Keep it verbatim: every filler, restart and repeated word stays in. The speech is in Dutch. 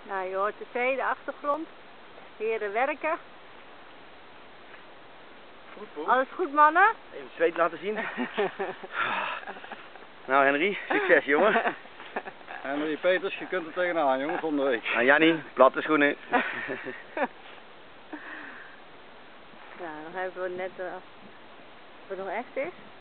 Nou, je hoort de zee, de achtergrond. Heren werken. Goed, Poel. Alles goed, mannen? Even zweet laten zien. Nou, Henry, succes, jongen. Henry Peters, je kunt er tegenaan, jongen, volgende week. En Jannie, platte schoenen. Nou, dan hebben we net, uh, of het nog echt is.